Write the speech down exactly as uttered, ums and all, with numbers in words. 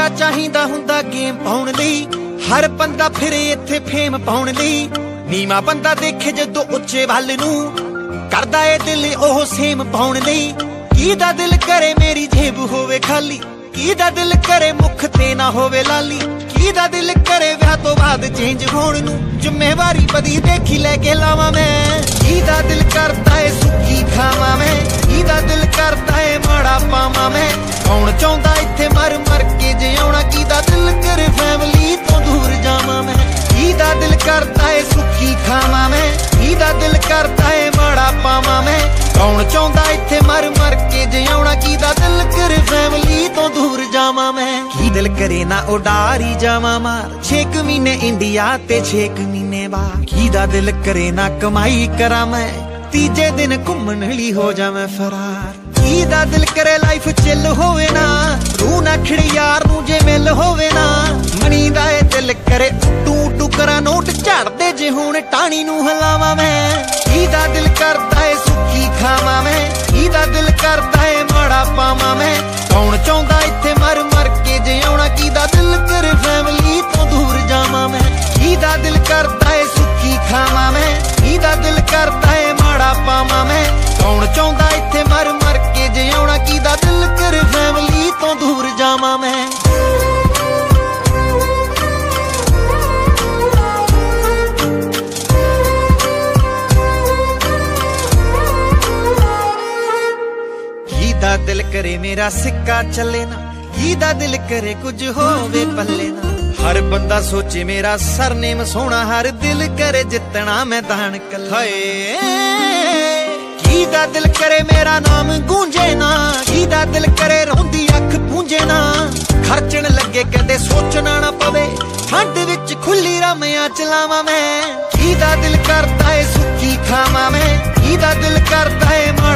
ਚਾਹੀਦਾ ਹੁੰਦਾ ਗੇਮ ਪਾਉਣ ਲਈ। ਹਰ ਬੰਦਾ ਫਿਰੇ ਇੱਥੇ ਫੇਮ ਪਾਉਣ ਲਈ। ਨੀਵਾਂ ਬੰਦਾ ਦੇਖੇ ਜਦੋਂ ਉੱਚੇ ਵੱਲ ਨੂੰ, ਕਰਦਾ ਏ ਦਿਲ ਉਹ ਸੇਮ ਪਾਉਣ ਲਈ। ਕਿਹਦਾ ਦਿਲ ਕਰੇ ਮੇਰੀ ਜੇਬ ਹੋਵੇ ਖਾਲੀ, ਕਿਹਦਾ ਦਿਲ ਕਰੇ ਮੁੱਖ ਤੇ ਨਾ ਹੋਵੇ ਲਾਲੀ। ਕਿਹਦਾ ਦਿਲ ਕਰੇ ਵਿਆਹ ਤੋਂ ਬਾਅਦ ਚੇਂਜ ਹੋਣ ਨੂੰ, ਜ਼ਿੰਮੇਵਾਰੀ ਬਦੀ ਦੇਖੀ ਲੈ ਕੇ ਲਾਵਾਂ ਮੈਂ। ਕਿਹਦਾ ਦਿਲ ਕਰਦਾ ਏ ਸੁੱਕੀ ਖਾਵਾਂ ਮੈਂ, ਕਿਹਦਾ ਦਿਲ ਕਰਦਾ ਏ ਮਾੜਾ ਪਾਵਾਂ ਮੈਂ। ਕੌਣ ਚਾਹੁੰਦਾ ਇੱਥੇ ਮਰ ਮਰ ਕੇ ਜਿਉਣਾ, ਕਿਹਦਾ ਦਿਲ ਕਰੇ ਫੈਮਿਲੀ ਤੋਂ ਦੂਰ ਜਾਵਾਂ ਮੈਂ। ਕਿਹਦਾ ਦਿਲ ਕਰਦਾ ਏ ਸੁੱਕੀ ਖਾਵਾਂ ਮੈਂ, ਕਿਹਦਾ ਦਿਲ ਕਰਦਾ ਏ ਮਾੜਾ ਪਾਵਾਂ ਮੈਂ। ਕੌਣ ਚਾਹੁੰਦਾ ਇੱਥੇ ਮਰ ਮਰ ਕੇ ਜਿਉਣਾ, ਕਿਹਦਾ ਦਿਲ ਕਰੇ ਫੈਮਿਲੀ ਤੋਂ ਦੂਰ ਜਾਵਾਂ ਮੈਂ। ਕੀ ਦਿਲ ਕਰੇ ਨਾ ਉਡਾਰੀ ਜਾਵਾਂ ਮਾਰ, ਛੇ ਕੁ ਮਹੀਨੇ ਇੰਡੀਆ ਤੇ ਛੇ ਕੁ ਮਹੀਨੇ ਬਾਹਰ। ਕਿਹਦਾ ਦਿਲ ਕਰੇ ਨਾ ਕਮਾਈ ਕਰਾਂ ਮੈਂ, ਤੀਜੇ ਦਿਨ ਘੁੰਮਣ ਲਈ ਹੋ ਜਾਵਾਂ ਫਰਾਰ। ਕਿਹਦਾ ਦਿਲ ਕਰੇ ਲਾਈਫ ਚਿੱਲ ਹੋਵੇ ਨਾ, ਰੂਹ ਨਾ ਖਿੜੇ ਯਾਰ ਨੂੰ ਜੇ ਮਿਲ ਹੋਵੇ ਨਾ। ਮਣੀ ਦਾ ਏ ਦਿਲ ਕਰੇ ਟੂ ਟੂ ਕਰਾਂ ਨੋਟ ਝੜਦੇ ਜੇ ਹੁਣ ਟਾਣੀ ਨੂੰ ਹਿਲਾਵਾਂ ਮੈਂ। ਕਿਹਦਾ ਦਿਲ ਕਰਦਾ ਏ ਸੁੱਕੀ ਖਾਵਾਂ ਮੈਂ, ਕਿਹਦਾ ਦਿਲ ਕਰਦਾ ਏ ਮਾੜਾ ਪਾਵਾਂ ਮੈਂ। ਕੌਣ ਚਾਹੁੰਦਾ ਇੱਥੇ ਮਰ ਮਰ ਕੇ ਜਿਉਣਾ, ਕਿਹਦਾ ਦਿਲ ਕਰੇ ਫੈਮਿਲੀ ਤੋਂ ਦੂਰ ਜਾਵਾਂ ਮੈਂ। ਕਿਹਦਾ ਦਿਲ ਕਰਦਾ ਏ ਸੁੱਕੀ ਖਾਵਾਂ ਮੈਂ, ਕਿਹਦਾ ਦਿਲ ਕਰਦਾ ਏ ਮਾੜਾ ਪਾਵਾਂ ਮੈਂ। ਕੌਣ ਚਾਹੁੰਦਾ ਇੱਥੇ ਮਰ ਮਰ ਕੇ ਜਿਉਣਾ, ਕਿਹਦਾ ਦਿਲ ਕਰੇ ਫੈਮਿਲੀ ਤੋਂ ਦੂਰ ਜਾਵਾਂ ਮੈਂ। ਕਿਹਦਾ ਦਿਲ ਕਰੇ ਮੇਰਾ ਸਿੱਕਾ ਚੱਲੇ ਨਾ, ਕਿਹਦਾ ਦਿਲ ਕਰੇ ਕੁਝ ਹੋਵੇ ਪੱਲੇ ਨਾ। ਹਰ ਬੰਦਾ ਸੋਚੇ ਮੇਰਾ ਸਰਨੇਮ ਸੋਹਣਾ, ਹਰ ਦਿਲ ਕਰੇ ਜਿੱਤਣਾ ਮੈਦਾਨ ਕੱਲਾ। ਕਿਹਦਾ ਦਿਲ ਕਰੇ ਮੇਰਾ ਨਾਮ ਗੂੰਜੇ ਨਾ, ਕਿਹਦਾ ਦਿਲ ਕਰੇ ਰੋਂਦੀ ਅੱਖ ਪੂੰਝੇ ਨਾ। ਖਰਚਣ ਲੱਗੇ ਕਦੇ ਸੋਚਣਾ ਨਾ ਪਵੇ, ਠੰਡ ਵਿੱਚ ਖੁੱਲੀ ਰਾਮਿਆਂ ਚਲਾਵਾਂ ਮੈਂ। ਕਿਹਦਾ ਦਿਲ ਕਰਦਾ ਏ ਸੁੱਕੀ ਖਾਵਾਂ ਮੈਂ, ਕਿਹਦਾ ਦਿਲ ਕਰਦਾ ਏ